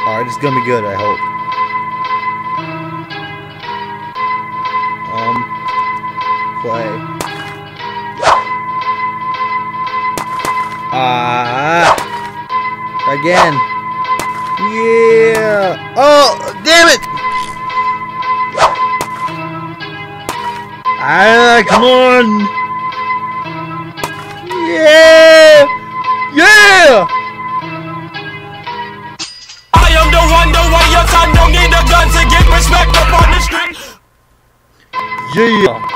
Alright, it's gonna be good, I hope. Play. Again. Yeah. Oh, damn it. Come on. Yeah. Yeah. I am the one your son don't need a gun to get respect up on the street. Yeah.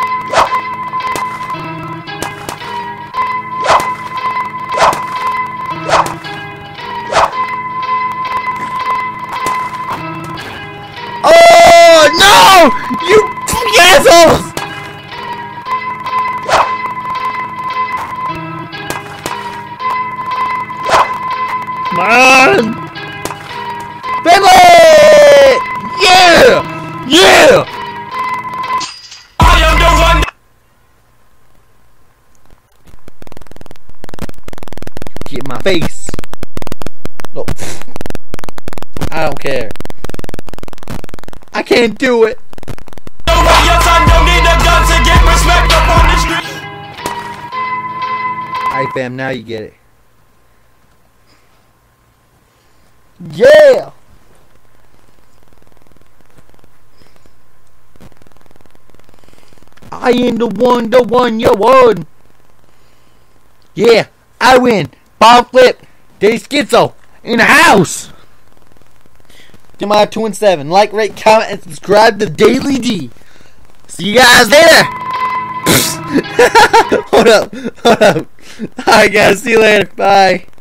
Oh no! You assholes! Come on! Baby! Yeah! Yeah! I am the one. Get in my face. No. I don't care. I can't do it. The way your son don't need a gun to get respect up on the street. Alright fam, now you get it. Yeah! I am the one you won. Yeah, I win. Ball flip. Day Schizo in the house. Jeremiah 2 and 7. Like, rate, comment, and subscribe to Daily D. See you guys later. Hold up. Alright guys, see you later. Bye.